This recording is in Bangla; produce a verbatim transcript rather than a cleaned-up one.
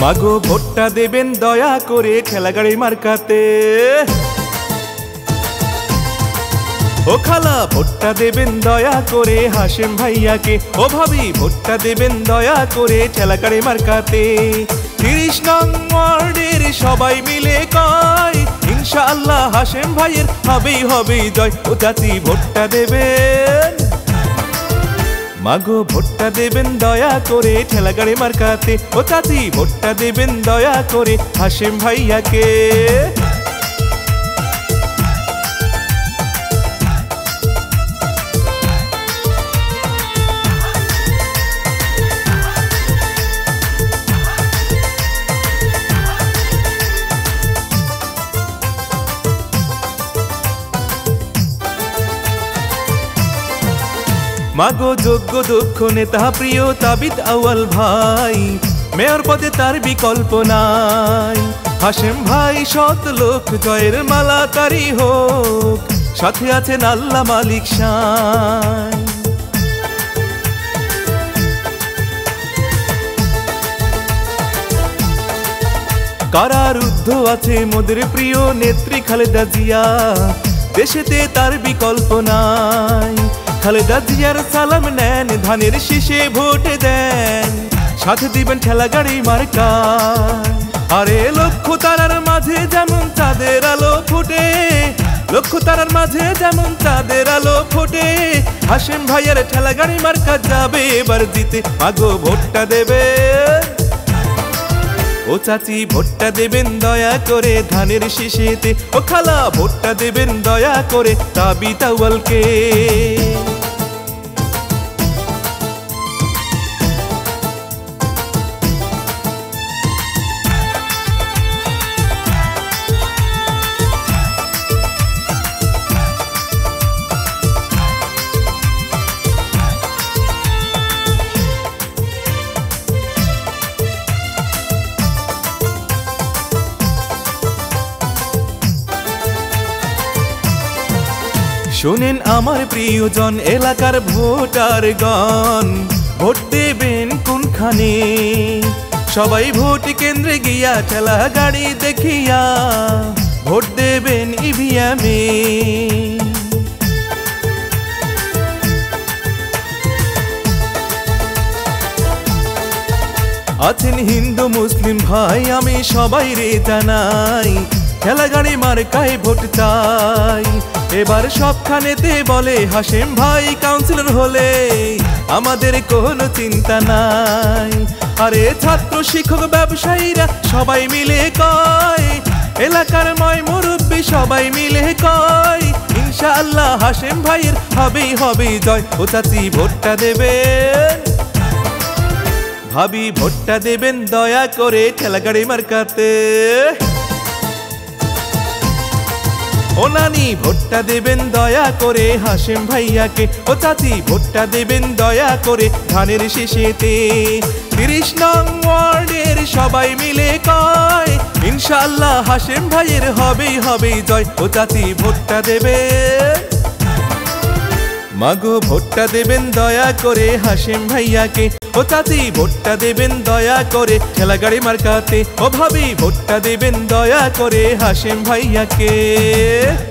মাগো ভোটটা দেবেন দয়া করে ঠেলাগাড়ি মার্কাতে। ও খালা ভোটটা দেবেন দয়া করে হাশেম ভাইয়াকে। ও ভাবি ভোটটা দেবেন দয়া করে ঠেলাগাড়ি মার্কাতে। তিরিশ নং ওয়ার্ডের সবাই মিলে কয় ইনশাআল্লাহ হাশেম ভাইয়ের হবেই হবে জয়। ও চাচি ভোটটা দেবেন, মাগো ভোটটা দেবেন দয়া করে ঠেলাগাড়ি মার্কাতে। ও চাচি ভোটটা দেবেন দয়া করে হাশেম ভাইয়াকে। মাগো যোগ্য দক্ষ নেতা প্রিয় তাবিদ আউয়াল ভাই, মেয়র পদে তার বিকল্প নাই। হাশেম ভাই সৎ লোক, জয়ের মালা তারি হোক, সাথে আছেন আল্লাহ মালিক শান। কারারুদ্ধ আছে মোদের প্রিয় নেত্রী খালেদা জিয়া, দেশেতে তার বিকল্প নাই। খালেদা জিয়ার সালাম নেন, ধানের শীষে ভোট দেন, সাথে দিবেন ঠেলাগাড়ি মার্কায়। আরে লক্ষ্য তারার মাঝে যেমন চাঁদের আলো ফোটে, লক্ষ্য তারার মাঝে যেমন চাঁদের আলো ফোটে, হাশেম ভাইয়ের ঠেলাগাড়ি মার্কা যাবে এবার জিতে। মাগো ভোটটা দেবে, ও চাচি ভোটটা দেবেন দয়া করে ধানের শীষেতে। ও খালা ভোটটা দেবেন দয়া করে তাবিদ আউয়ালকে। শোনেন আমার প্রিয়জন এলাকার ভোটারগণ, ভোট দেবেন কোনখানে? সবাই ভোট কেন্দ্রে গিয়া ঠেলা গাড়ি দেখিয়া ভোট দেবেন ইভিএমে। আছেন হিন্দু মুসলিম ভাই, আমি সবাই রে জানাই ঠেলাগাড়ি মার্কায় ভোট চাই। এবার সবখানেতে বলে হাশেম ভাই কাউন্সিলর হলে আমাদের কোনো চিন্তা নাই। আরে ছাত্র শিক্ষক ব্যবসায়ীরা সবাই মিলে কয়, এলাকার ময় মুরব্বী সবাই মিলে কয় ইনশাআল্লাহ হাশেম ভাইয়ের হবেই হবে জয়। ও চাচি ভোটটা দেবেন, ভাবি ভোটটা দেবেন দয়া করে ঠেলাগাড়ি মার্কাতে। ও নানি ভোটটা দেবেন দয়া করে হাশেম ভাইয়াকে। ও চাচি ভোটটা দেবেন দয়া করে ধানের শীষেতে। তিরিশ নং ওয়ার্ডের সবাই মিলে কয় ইনশাআল্লাহ হাশেম ভাইয়ের হবেই হবে জয়। ও চাচি ভোটটা দেবেন, মাগো ভোটটা দেবেন দয়া করে হাশেম ভাইয়াকে। ও চাচি ভোটটা দেবেন দয়া করে ঠেলাগাড়ি মার্কাতে। ও ভাবি ভোটটা দেবেন দয়া করে হাশেম ভাইয়াকে।